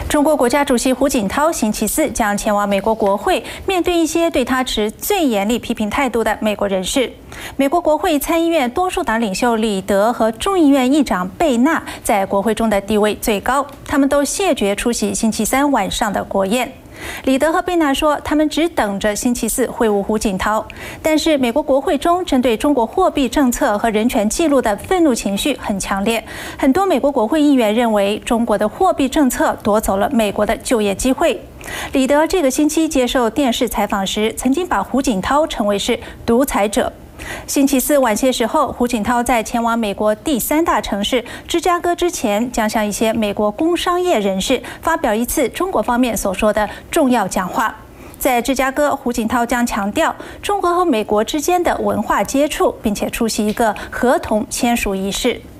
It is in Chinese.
中国国家主席胡锦涛星期四将前往美国国会，面对一些对他持最严厉批评态度的美国人士。美国国会参议院多数党领袖李德和众议院议长贝纳在国会中的地位最高，他们都谢绝出席星期三晚上的国宴。李德和贝纳说，他们只等着星期四会晤胡锦涛。但是，美国国会中针对中国货币政策和人权记录的愤怒情绪很强烈。很多美国国会议员认为，中国的货币政策夺走了美国的就业机会。李德这个星期接受电视采访时，曾经把胡锦涛称为是独裁者。星期四晚些时候，胡锦涛在前往美国第3大城市芝加哥之前，将向一些美国工商业人士发表一次中国方面所说的重要讲话。在芝加哥，胡锦涛将强调中国和美国之间的文化接触，并且出席一个合同签署仪式。